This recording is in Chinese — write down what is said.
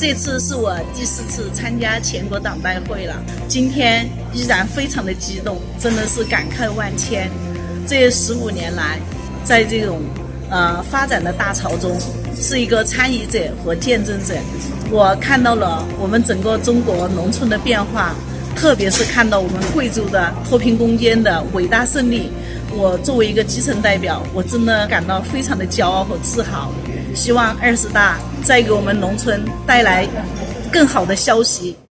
这次是我第4次参加全国党代会了，今天依然非常的激动，真的是感慨万千。这15年来，在这种发展的大潮中，是一个参与者和见证者。我看到了我们整个中国农村的变化，特别是看到我们贵州的脱贫攻坚的伟大胜利。我作为一个基层代表，我真的感到非常的骄傲和自豪。希望20大再给我们农村带来更好的消息。